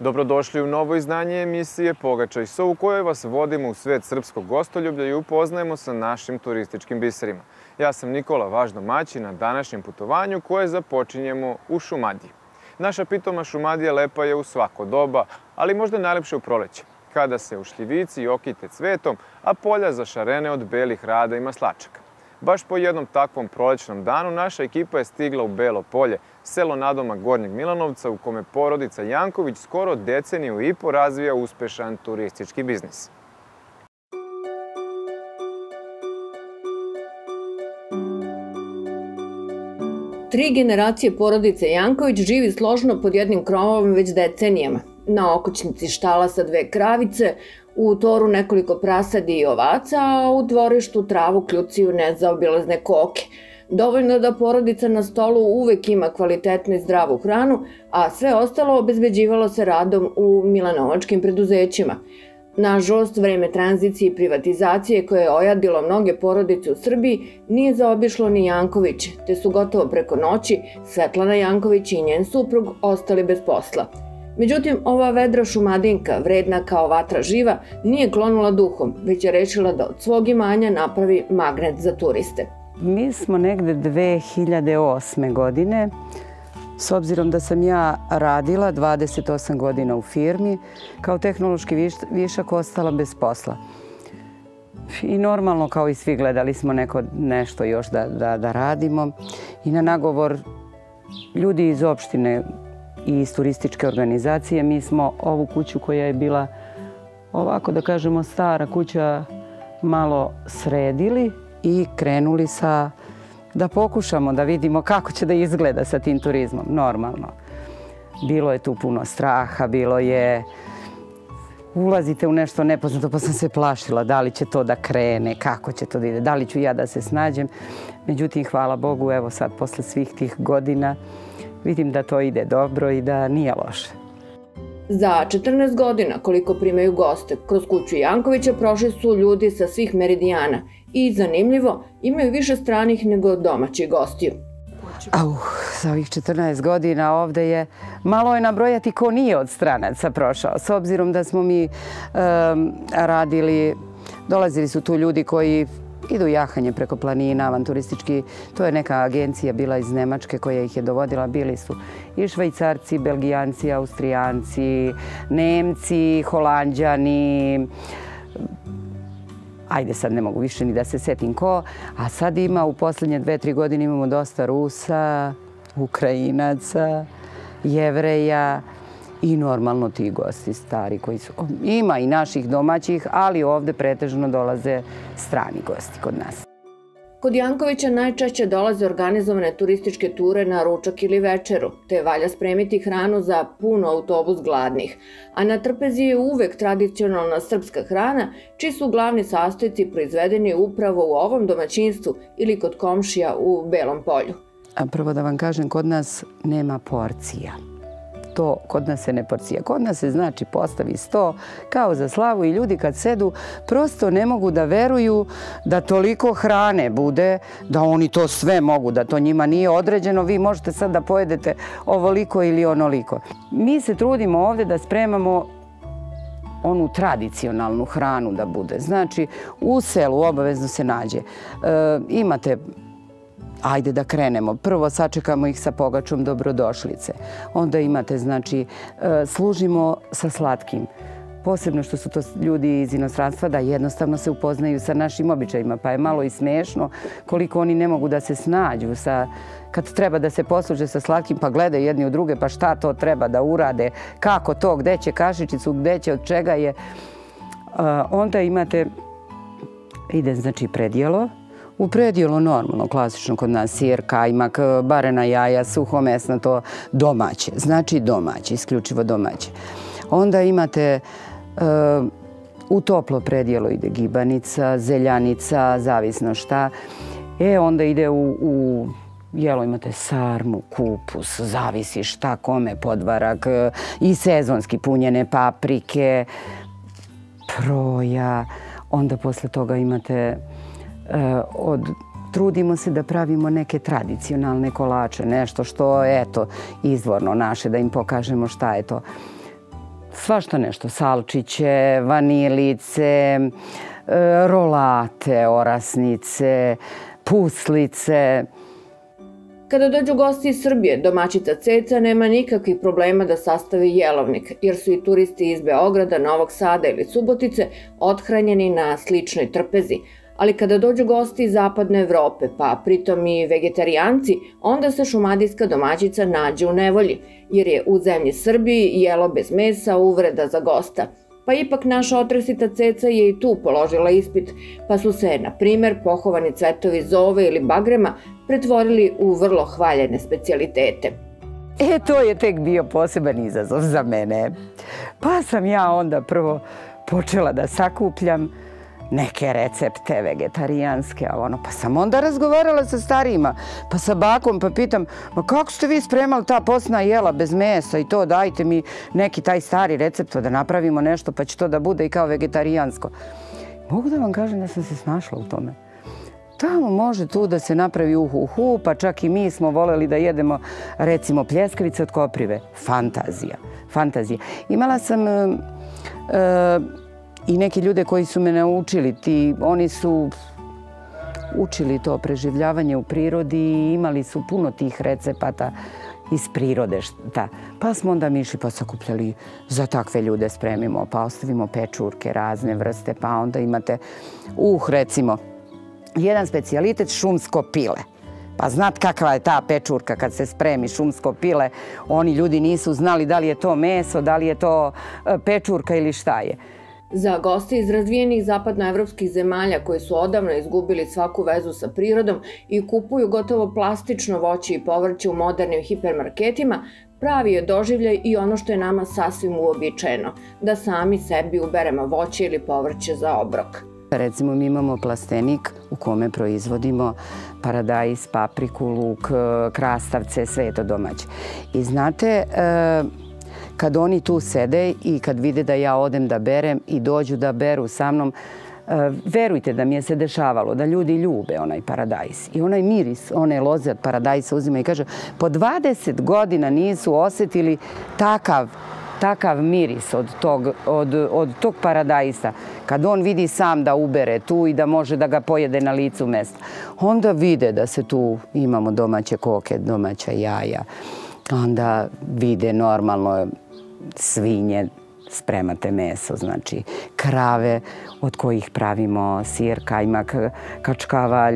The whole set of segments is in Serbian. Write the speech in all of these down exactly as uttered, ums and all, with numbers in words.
Dobrodošli u novo izdanje emisije Pogačaj So, u kojoj vas vodimo u svet srpskog gostoljublja i upoznajemo sa našim turističkim biserima. Ja sam Nikola, vaš domaćin na današnjem putovanju koje započinjemo u Šumadiji. Naša pitoma Šumadija lepa je u svako doba, ali možda najlepše u proleće, kada se ušljivici okite cvetom, a polja zašarene od belih rada i maslačaka. Baš po jednom takvom prolećnom danu naša ekipa je stigla u Belo Polje, selo nadomak Gornjeg Milanovca, u kome porodica Janković skoro deceniju i po razvija uspešan turistički biznis. Tri generacije porodice Janković živi složno pod jednim krovom već decenijama. Na okućnici štala sa dve kravice, u toru nekoliko prasadi i ovaca, a u dvorištu travu kljuciju nezaobilazne koke. Dovoljno da porodica na stolu uvek ima kvalitetnu i zdravu hranu, a sve ostalo obezbeđivalo se radom u milanovačkim preduzećima. Nažalost, vreme tranzicije i privatizacije koje je ojadilo mnoge porodice u Srbiji nije zaobišlo ni Jankoviće, te su gotovo preko noći Svetlana Janković i njen suprug ostali bez posla. Međutim, ova vedra Šumadinka, vredna kao vatra živa, nije klonula duhom, već je rešila da od svog imanja napravi magnet za turiste. Mi smo negde dve hiljade osme. godine, s obzirom da sam ja radila dvadeset osam godina u firmi, kao tehnološki višak ostala bez posla. I normalno, kao i svi, gledali smo neko, nešto još da, da, da radimo. I na nagovor ljudi iz opštine i iz turističke organizacije, mi smo ovu kuću koja je bila, ovako da kažemo, stara kuća, malo sredili i krenuli sa da pokušamo da vidimo kako će da izgleda sa tim turizmom, normalno. Bilo je tu puno straha, bilo je, ulazite u nešto nepoznato, pa sam se plašila da li će to da krene, kako će to da ide, da li ću ja da se snađem. Međutim, hvala Bogu, evo sad, posle svih tih godina, vidim da to ide dobro i da nije loše. Za četrnaest godina, koliko primaju goste, kroz kuću Jankovića prošli su ljudi sa svih meridijana i, zanimljivo, imaju više stranih nego domaćih gostiju. Au, za ovih četrnaest godina ovde je, malo je nabrojati ko nije od stranaca prošao, s obzirom da smo mi um, radili, dolazili su tu ljudi koji idu jahanje preko planina, avanturistički. To je neka agencija bila iz Nemačke koja ih je dovodila. Bili su i Švajcarci, Belgijanci, Austrijanci, Nemci, Holanđani. Ajde, sad ne mogu više ni da se setim ko. A sad ima, u poslednje dve, tri godine imamo dosta Rusa, Ukrajinaca, Jevreja i normalno ti gosti stari koji su... Ima i naših domaćih, ali ovde pretežno dolaze strani gosti kod nas. Kod Jankovića najčešće dolaze organizovane turističke ture na ručak ili večeru, te valja spremiti hranu za pun autobus gladnih. A na trpezi je uvek tradicionalna srpska hrana, čiji su glavni sastojci proizvedeni upravo u ovom domaćinstvu ili kod komšija u Belom Polju. A prvo da vam kažem, kod nas nema porcija. To kod nas se ne porcija. Kod nas se znači postavi sto kao za slavu i ljudi kad sedu prosto ne mogu da veruju da toliko hrane bude, da oni to sve mogu, da to njima nije određeno. Vi možete sad da pojedete ovoliko ili onoliko. Mi se trudimo ovde da spremamo onu tradicionalnu hranu da bude. Znači, u selu obavezno se nađe. E, imate... Ajde da krenemo. Prvo sačekamo ih sa pogačom dobrodošlice. Onda imate, znači, služimo sa slatkim. Posebno što su to ljudi iz inostranstva, da jednostavno se upoznaju sa našim običajima, pa je malo i smešno koliko oni ne mogu da se snađu sa... Kad treba da se posluže sa slatkim, pa gledaju jedni u druge, pa šta to treba da urade, kako to, gde će kašičicu, gde će, od čega je. Onda imate, ide, znači, predjelo. U predjelu normalno, klasično kod nas, sir, kajmak, barena jaja, suho mesnato, domaće. Znači domaće, isključivo domaće. Onda imate, u toplo predjelo ide gibanica, zeljanica, zavisno šta. E, onda ide u, u jelo imate sarmu, kupus, zavisi šta kome, podvarak, i sezonski punjene paprike, proja. Onda posle toga imate od... Trudimo se da pravimo neke tradicionalne kolače, nešto što, eto, izvorno naše, da im pokažemo šta je to. svašta nešto, salčiće, vanilice, rolate, orasnice, puslice. Kada dođu gosti iz Srbije, domaćica Ceca nema nikakvih problema da sastavi jelovnik, jer su i turisti iz Beograda, Novog Sada ili Subotice othranjeni na sličnoj trpezi. Ali kada dođu gosti iz Zapadne Evrope, pa pritom i vegetarijanci, onda se šumadijska domaćica nađe u nevolji, jer je u zemlji Srbiji jelo bez mesa uvreda za gosta. Pa ipak naša otresita Ceca je i tu položila ispit, pa su se, na primer, pohovani cvetovi zove ili bagrema pretvorili u vrlo hvaljene specijalitete. E, to je tek bio poseban izazov za mene. Pa sam ja onda prvo počela da sakupljam neke recepte vegetarijanske, a ono, pa sam onda razgovarala sa starijima, pa sa bakom, pa pitam, ma kako ste vi spremali ta posna jela bez mesa i to, dajte mi neki taj stari recept da napravimo nešto, pa će to da bude i kao vegetarijansko. Mogu da vam kažem da sam se snašla u tome. Tamo može tu da se napravi uhu-hu, pa čak i mi smo voleli da jedemo, recimo, pljeskavice od koprive. Fantazija, fantazija. Imala sam e, i neke ljude koji su me naučili, ti, oni su učili to preživljavanje u prirodi i imali su puno tih recepata iz prirode. Šta. Pa smo onda mi išli pa sakupljali za takve ljude spremimo, pa ostavimo pečurke razne vrste, pa onda imate uh, recimo, jedan specijalitet šumsko pile. Pa znat kakva je ta pečurka kad se spremi šumsko pile, oni ljudi nisu znali da li je to meso, da li je to pečurka ili šta je. Za goste iz razvijenih zapadnoevropskih zemalja koji su odavno izgubili svaku vezu sa prirodom i kupuju gotovo plastično voće i povrće u modernim hipermarketima, pravi je doživljaj i ono što je nama sasvim uobičajeno, da sami sebi uberemo voće ili povrće za obrok. Recimo, mi imamo plastenik u kome proizvodimo paradajz, papriku, luk, krastavce, sve je to domaće. I znate, kad oni tu sede i kad vide da ja odem da berem i dođu da beru sa mnom, verujte da mi je se dešavalo da ljudi ljube onaj paradajz. I onaj miris, one loze od paradajza uzima i kaže, po dvadeset godina nisu osjetili takav takav miris od tog, od, od tog paradajsa, kad on vidi sam da ubere tu i da može da ga pojede na licu mesta, onda vide da se tu imamo domaće koke, domaća jaja, onda vide normalno svinje, spremate meso, znači krave od kojih pravimo sir, kajmak, kačkavalj,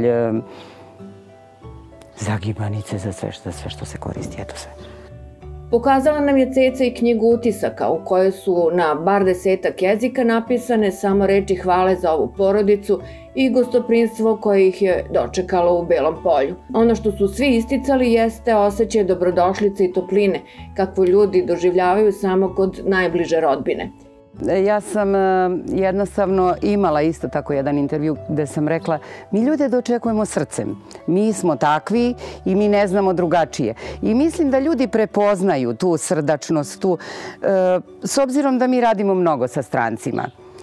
zagibanice za sve, za sve što se koristi, eto sve. Pokazala nam je Ceca i knjigu utisaka u kojoj su na bar desetak jezika napisane samo reči hvale za ovu porodicu i gostoprinstvo koje ih je dočekalo u Belom Polju. Ono što su svi isticali jeste osjećaj dobrodošlice i topline, kakvu ljudi doživljavaju samo kod najbliže rodbine. Ja sam jednostavno imala isto tako jedan intervju gde sam rekla mi ljude dočekujemo srcem. Mi smo takvi i mi ne znamo drugačije. I mislim da ljudi prepoznaju tu srdačnost, tu, s obzirom da mi radimo mnogo sa strancima.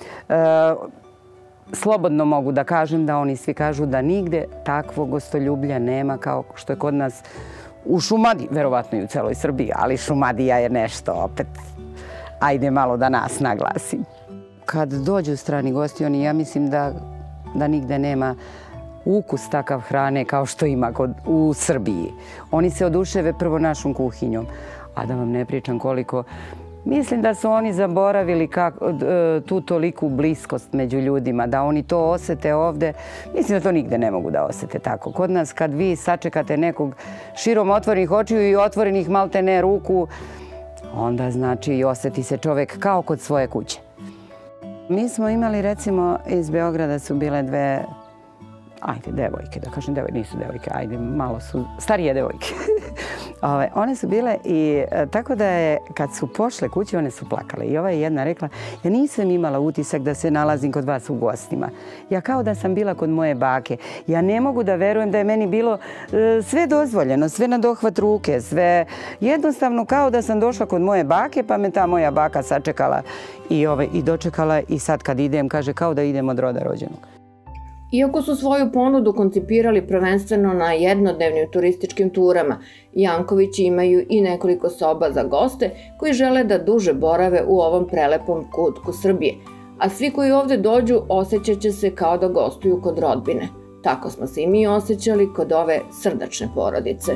Slobodno mogu da kažem da oni svi kažu da nigde takvog gostoljublja nema kao što je kod nas u Šumadiji, verovatno i u celoj Srbiji, ali Šumadija je nešto opet. Ajde malo da nas naglasim. Kad dođu strani gosti, oni, ja mislim da, da nigde nema ukus takav hrane kao što ima kod, u Srbiji. Oni se oduševe prvo našom kuhinjom, a da vam ne pričam koliko. Mislim da su oni zaboravili kako, tu toliku bliskost među ljudima, da oni to osete ovde. Mislim da to nigde ne mogu da osete tako. Kod nas kad vi sačekate nekog širom otvorenih očiju i otvorenih malte ne ruku, onda znači i osjeti se čovjek kao kod svoje kuće. Mi smo imali, recimo, iz Beograda su bile dve, ajde, devojke, da kažem devojke, nisu devojke, ajde, malo su starije devojke. Ove, one su bile i tako da je, kad su pošle kući, one su plakale. I ova je jedna rekla, ja nisam imala utisak da se nalazim kod vas u gostima. Ja kao da sam bila kod moje bake. Ja ne mogu da verujem da je meni bilo e, sve dozvoljeno, sve na dohvat ruke, sve jednostavno kao da sam došla kod moje bake, pa me ta moja baka sačekala i, ove, i dočekala i sad kad idem, kaže kao da idem od roda rođenog. Iako su svoju ponudu koncipirali prvenstveno na jednodnevnim turističkim turama, Jankovići imaju i nekoliko soba za goste koji žele da duže borave u ovom prelepom kutku Srbije, a svi koji ovde dođu osjećat će se kao da gostuju kod rodbine. Tako smo se i mi osjećali kod ove srdačne porodice.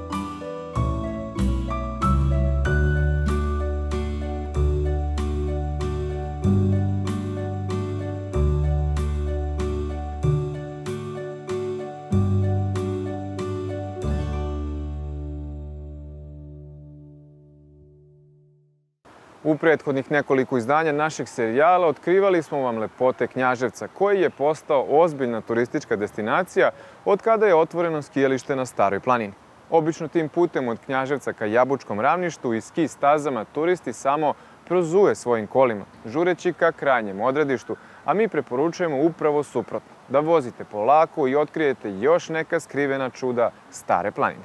U prethodnih nekoliko izdanja našeg serijala otkrivali smo vam lepote Knjaževca, koji je postao ozbiljna turistička destinacija od kada je otvoreno skijalište na Staroj planini. Obično tim putem od Knjaževca ka Jabučkom ravništu i ski stazama turisti samo prozuje svojim kolima, žureći ka krajnjem odredištu, a mi preporučujemo upravo suprotno, da vozite polako i otkrijete još neka skrivena čuda Stare planine.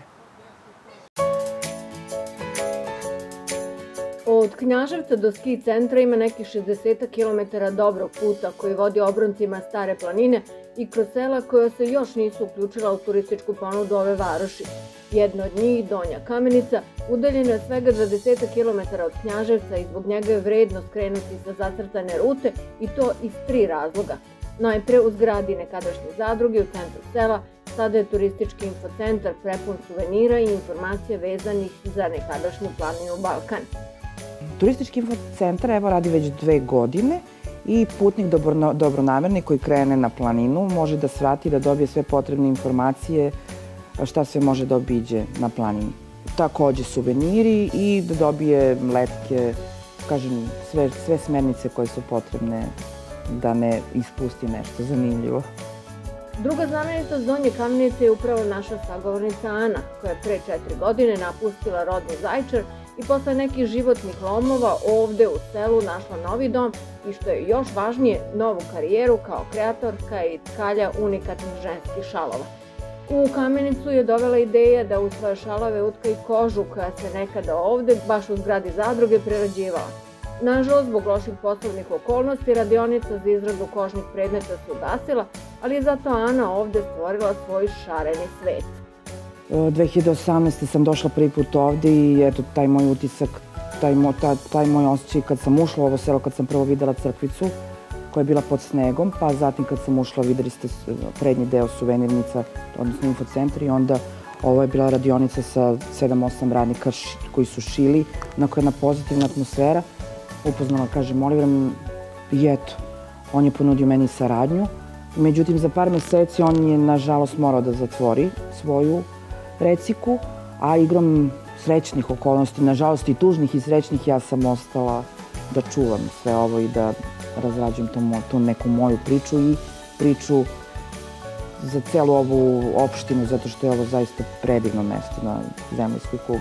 Od Knjaževca do ski centra ima nekih šezdeset kilometara dobrog puta koji vodi obroncima Stare planine i kroz sela koja se još nisu uključila u turističku ponudu ove varoši. Jedna od njih, Donja Kamenica, udaljena je svega dvadeset kilometara od Knjaževca i zbog njega je vredno skrenuti sa zacrtane rute i to iz tri razloga. Najpre u zgradi nekadašnje zadruge u centru sela, sada je turistički infocentar prepun suvenira i informacija vezanih za nekadašnju planinu Balkan. Turistički infocentar evo radi već dve godine i putnik dobronamerni koji krene na planinu može da svrati da dobije sve potrebne informacije šta sve može da obiđe na planini. Takođe suveniri i da dobije letke, kažem, sve, sve smernice koje su potrebne da ne ispusti nešto zanimljivo. Druga znamenitost Donje Kamenice je upravo naša sagovornica Ana, koja je pre četiri godine napustila rodni Zaječar i posle nekih životnih lomova ovde u selu našla novi dom i što je još važnije, novu karijeru kao kreatorka i tkalja unikatnih ženskih šalova. U Kamenicu je dovela ideja da u svoje šalove utka i kožu koja se nekada ovde, baš u zgradi zadruge, prerađivala. Nažalost, zbog loših poslovnih okolnosti, radionica za izradu kožnih predmeta se ugasila, ali je zato Ana ovde stvorila svoj šareni svet. dve hiljade osamnaeste. sam došla prvi put ovde i eto, taj moj utisak, taj moj, taj, taj moj osjećaj kad sam ušla u ovo selo, kad sam prvo videla crkvicu koja je bila pod snegom, pa zatim kad sam ušla videli ste prednji deo suvenirnica, odnosno infocentar i onda ovo je bila radionica sa sedam osam radnika koji su šili, onako jedna pozitivna atmosfera. Upoznala, kažem, Oliverom i eto, on je ponudio meni saradnju. Međutim, za par meseci on je, nažalost, morao da zatvori svoju reciku, a igrom srećnih okolnosti, nažalost i tužnih i srećnih, ja sam ostala da čuvam sve ovo i da razrađujem tu neku moju priču i priču za celu ovu opštinu, zato što je ovo zaista predivno mesto na zemaljskoj kugli.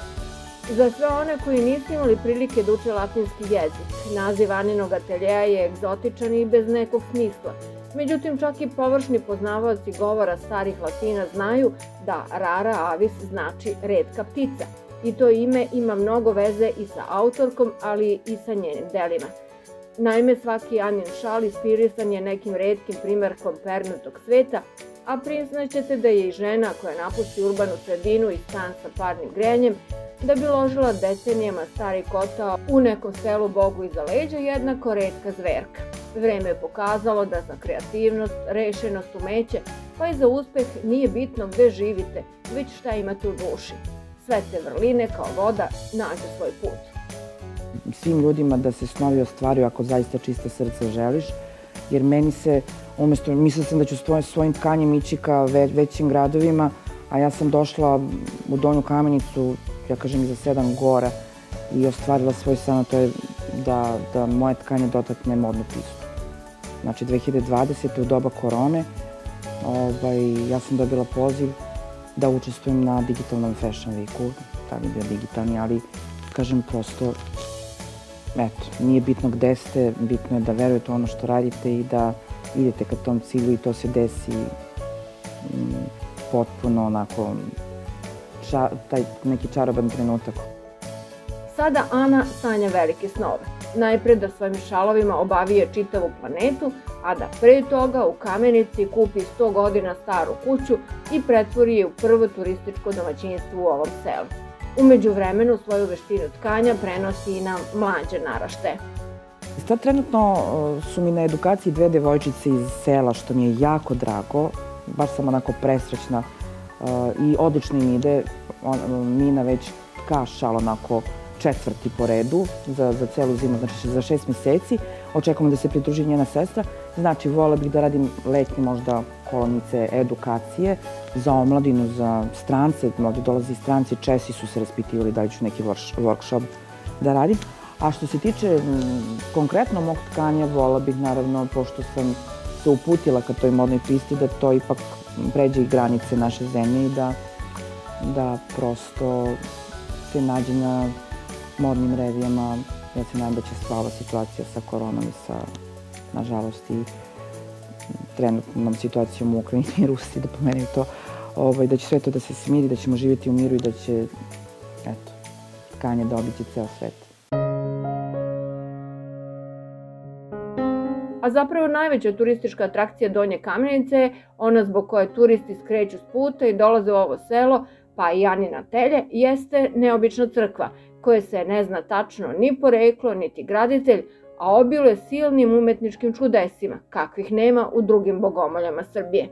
Za sve one koji nisu imali prilike da uče latinski jezik, naziv Aninog ateljeja je egzotičan i bez nekog smisla. Međutim, čak i površni poznavaoci govora starih Latina znaju da rara avis znači retka ptica. I to ime ima mnogo veze i sa autorkom, ali i sa njenim delima. Naime, svaki Anin šal inspirisan je nekim retkim primerkom pernutog sveta, a priznaćete da je i žena koja napusti urbanu sredinu i stan sa parnim grejanjem, da bi ložila decenijama stari kotao u nekom selu Bogu iza leđa, jednako retka zverka. Vreme je pokazalo da za kreativnost, rešenost, umeće, pa i za uspeh nije bitno gde živite, već šta imate u duši. Sve te vrline kao voda nađu svoj put. Svim ljudima da se snovi ostvaruju ako zaista čista srca želiš, jer meni se, umesto, mislila sam da ću svojim tkanjem ići ka većim gradovima, a ja sam došla u Donju Kamenicu, ja kažem i za sedam gora, i ostvarila svoj san, a to je da, da moje tkanje dotakne modnu pistu. Znači, dve hiljade dvadesete. u doba korone, ovaj, ja sam dobila poziv da učestvujem na digitalnom Fashion Weeku, tada je bio digitalni, ali kažem prosto, eto, nije bitno gde ste, bitno je da verujete ono što radite i da idete ka tom cilju i to se desi m, potpuno onako, ča, taj neki čaroban trenutak. Sada Ana sanja velike snove. Najpre da svojim šalovima obavije čitavu planetu, a da pre toga u Kamenici kupi sto godina staru kuću i pretvori je u prvo turističko domaćinstvo u ovom selu. U međuvremenu svoju veštinu tkanja prenosi i na mlađe naraštaje. Sad trenutno su mi na edukaciji dve devojčice iz sela, što mi je jako drago. Baš sam onako presrećna i odlično im ide. Mina već tka šal onako četvrti po redu za, za celu zimu, znači za šest meseci. Očekujemo da se pridruži njena sestra. Znači, vola bih da radim letnje možda kolonice edukacije za omladinu, za strance. Ovdje dolaze stranci, Česi su se raspitivali da li ću neki workshop da radim. A što se tiče konkretno mog tkanja, vola bih naravno, pošto sam se uputila ka toj modnoj pisti, da to ipak pređe i granice naše zemlje i da, da prosto se nađe na modnim revijama. Ja se nadam da će sva ova situacija sa koronom i sa, nažalost, i trenutnom situacijom u Ukrajini i Rusiji, da pomenuju to, ovaj, da će sve to da se smiri, da ćemo živjeti u miru i da će, eto, tkanje da obiđe ceo svet. A zapravo najveća turistička atrakcija Donje Kamenice je ona zbog koje turisti skreću s puta i dolaze u ovo selo, pa i Anina Telje, jeste neobična crkva, koje se ne zna tačno ni poreklo, niti graditelj, a obiluje silnim umetničkim čudesima, kakvih nema u drugim bogomoljama Srbije.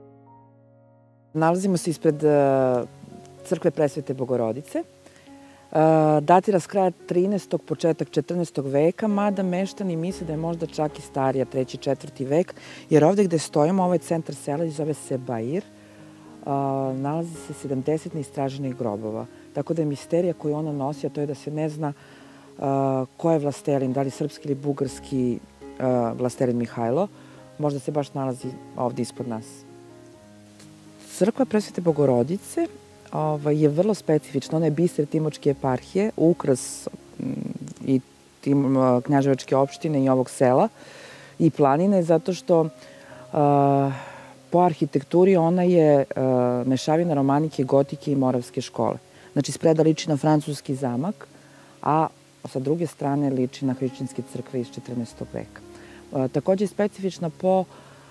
Nalazimo se ispred crkve Presvete Bogorodice. Datira s kraja trinaestog. početak četrnaestog veka, mada meštani misle da je možda čak i starija, treći, četvrti vek, jer ovde gde stojimo, ovaj centar sela zove se Bair, nalazi se sedamdeset neistraženih grobova. Tako da je misterija koju ona nosi, a to je da se ne zna ko je vlastelin, da li srpski ili bugarski vlastelin Mihajlo, možda se baš nalazi ovde ispod nas. Crkva Presvete Bogorodice je vrlo specifična. Ona je biser Timočke eparhije, ukras i Knjaževačke opštine i ovog sela i planine, zato što po arhitekturi ona je mešavina romanike, gotike i moravske škole. Znači, spreda liči na francuski zamak, a sa druge strane liči na hrišćanske crkve iz četrnaestog veka. Takođe je specifična po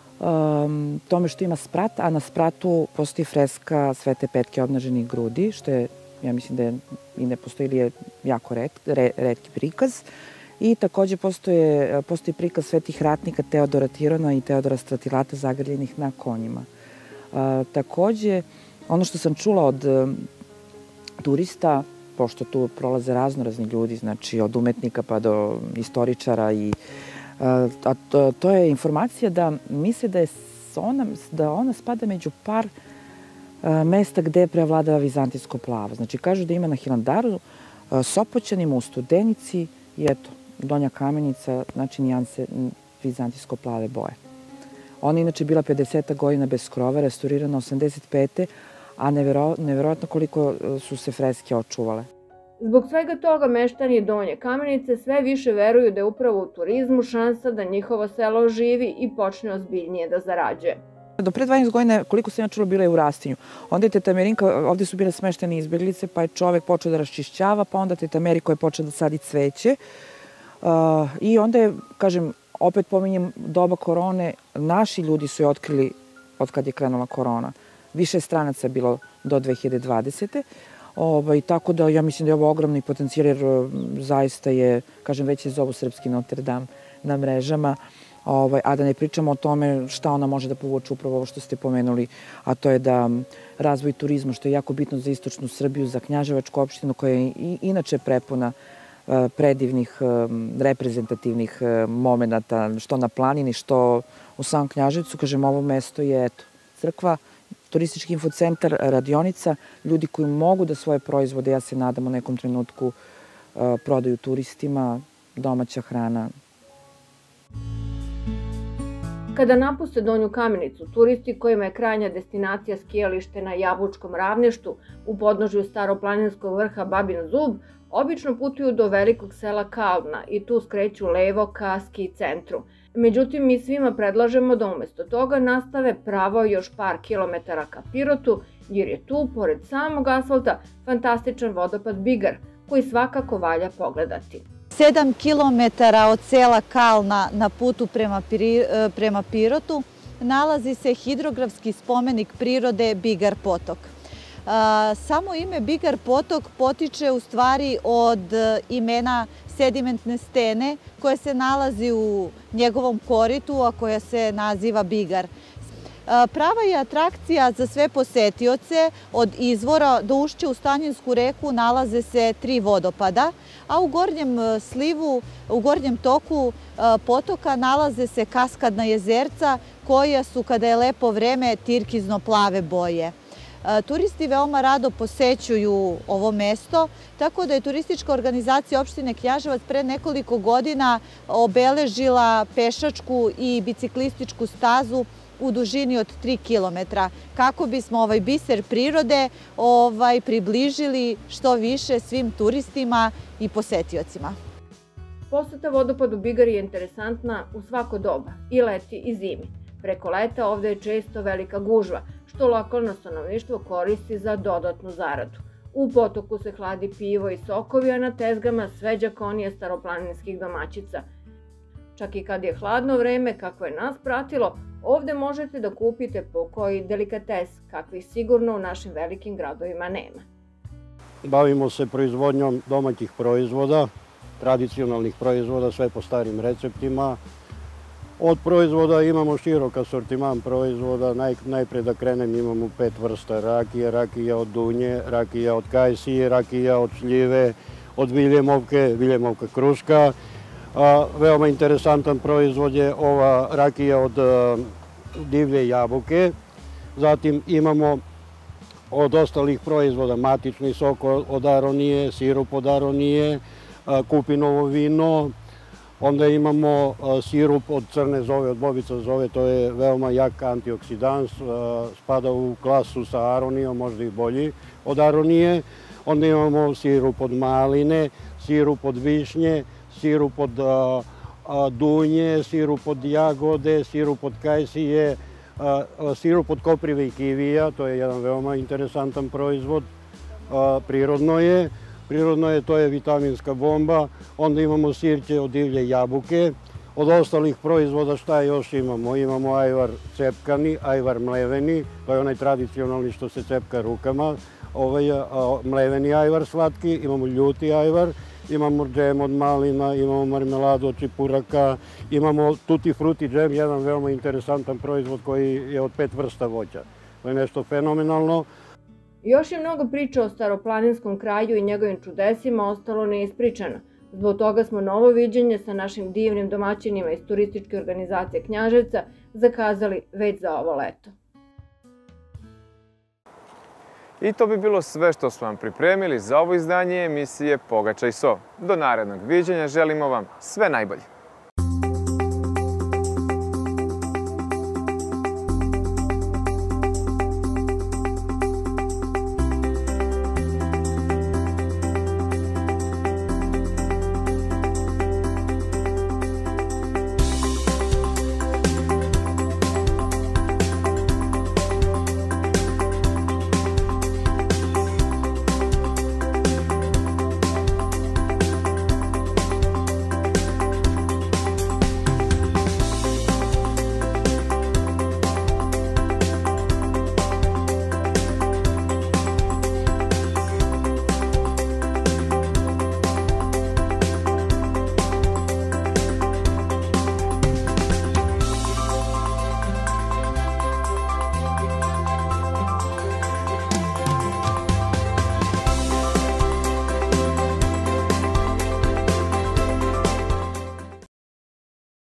tome što ima sprat, a na spratu postoji freska Svete Petke obnaženih grudi, što je, ja mislim da je i ne postoji ili je jako retki prikaz. I takođe postoji prikaz svetih ratnika Teodora Tirona i Teodora Stratilata zagrljenih na konjima. Takođe, ono što sam čula od turista, pošto tu prolaze raznorazni ljudi, znači od umetnika pa do istoričara, i a to je informacija da misle da, je ona, da ona spada među par mesta gde preovladava vizantijsko plavo. Znači, kažu da ima na Hilandaru, Sopoćanima, u Studenici i eto, Donja Kamenica, znači nijanse vizantijsko plave boje. Ona je inače bila pedeset godina bez krova, restaurirana osamdeset pete a neverovatno koliko su se freske očuvale. Zbog svega toga meštani Donje Kamenice sve više veruju da je upravo u turizmu šansa da njihovo selo živi i počne ozbiljnije da zarađuje. Do pre dvanaest godina, koliko sam ja čula, bila je u rastinju. Onda je teta Merinka, ovde su bile smeštene izbeglice, pa je čovek počeo da raščišćava, pa onda teta Meriko je počeo da sadi cveće. I onda je, kažem, opet pominjem doba korone, naši ljudi su je otkrili od kad je krenula korona. Više stranaca je bilo do dve hiljade dvadesete. Tako da ja mislim da je ovo ogromni potencijal, jer zaista je, kažem, već je zovu srpski Notre Dame na mrežama, a da ne pričamo o tome šta ona može da povuče, upravo ovo što ste pomenuli, a to je da razvoj turizma, što je jako bitno za istočnu Srbiju, za Knjaževačku opštinu, koja je inače prepuna predivnih, reprezentativnih momenata, što na planini, što u samom Knjaževcu. Kažem, ovo mesto je, eto, crkva, turistički infocentar, radionica, ljudi koji mogu da svoje proizvode, ja se nadam, u nekom trenutku prodaju turistima, domaća hrana. Kada napuste Donju Kamenicu, turisti kojima je krajnja destinacija skijalište na Jabučkom ravništu u podnožju staroplaninskog vrha Babin Zub, obično putuju do velikog sela Kalna i tu skreću levo ka ski centru. Međutim, mi svima predlažemo da umesto toga nastave pravo još par kilometara ka Pirotu, jer je tu, pored samog asfalta, fantastičan vodopad Bigar, koji svakako valja pogledati. Sedam kilometara od sela Kalna na putu prema Pirotu nalazi se hidrografski spomenik prirode Bigar potok. Samo ime Bigar potok potiče u stvari od imena sedimentne stene koja se nalazi u njegovom koritu, a koja se naziva Bigar. Prava je atrakcija za sve posetioce. Od izvora do ušća u Stanjinsku reku nalaze se tri vodopada, a u gornjem slivu, u gornjem toku potoka nalaze se kaskadna jezerca koja su, kada je lepo vreme, tirkizno plave boje. Turisti veoma rado posećuju ovo mesto, tako da je turistička organizacija opštine Knjaževac pre nekoliko godina obeležila pešačku i biciklističku stazu u dužini od tri kilometra, kako bismo ovaj biser prirode ovaj, približili što više svim turistima i posetiocima. Poseta vodopadu Bigar je interesantna u svako doba, i leti i zimi. Preko leta ovde je često velika gužva, što lokalno stanovništvo koristi za dodatnu zaradu. U potoku se hladi pivo i sokovi, a na tezgama sve đakonije staroplaninskih domaćica. Čak i kad je hladno vreme, kako je nas pratilo, ovde možete da kupite po koji delikates, kakvih sigurno u našim velikim gradovima nema. Bavimo se proizvodnjom domaćih proizvoda, tradicionalnih proizvoda, sve po starim receptima. Od proizvoda imamo širok asortiman proizvoda, najpre da krenem imamo pet vrsta rakije, rakija od dunje, rakija od kajsije, rakija od šljive, od viljemovke, viljemovka kruška. Veoma interesantan proizvod je ova rakija od divlje jabuke. Zatim imamo od ostalih proizvoda matični sok od aronije, sirup od aronije, kupinovo vino. Onda imamo sirup od crne zove, od bobica zove, to je veoma jak antioksidans, spada u klasu sa aronijom, možda i bolji od aronije. Onda imamo sirup od maline, sirup od višnje, sirup od dunje, sirup od jagode, sirup od kajsije, sirup od koprive i kivija, to je jedan veoma interesantan proizvod, prirodno je. Prirodno je, to je vitaminska bomba. Onda imamo sirće od divlje jabuke. Od ostalih proizvoda šta još imamo? Imamo ajvar cepkani, ajvar mleveni, to je onaj tradicionalni što se cepka rukama. Ovaj mleveni ajvar slatki, imamo ljuti ajvar, imamo džem od malina, imamo marmeladu od čipuraka, imamo tutti frutti džem, jedan veoma interesantan proizvod koji je od pet vrsta voća. To je nešto fenomenalno. Još je mnogo priča o staroplaninskom kraju i njegovim čudesima ostalo neispričano. Zbog toga smo novo viđenje sa našim divnim domaćinima iz turističke organizacije Knjaževca zakazali već za ovo leto. I to bi bilo sve što smo vam pripremili za ovo izdanje emisije Pogača i so. Do narednog viđenja želimo vam sve najbolje.